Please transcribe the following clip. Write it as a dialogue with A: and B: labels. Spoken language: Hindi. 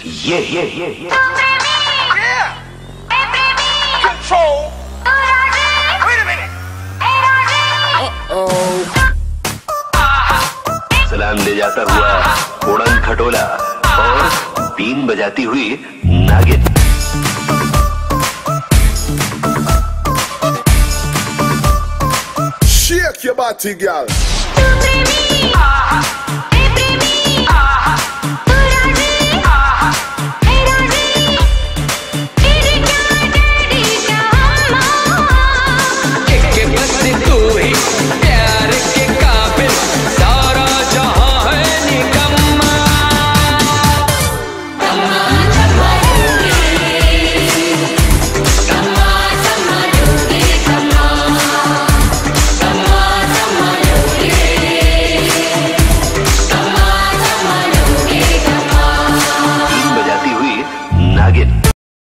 A: ये
B: Yeah. Control. Wait a minute.
A: सलाम ले जाता हुआ उड़न खटोला और बीन बजाती हुई नागिन।
C: Shake your body, girl.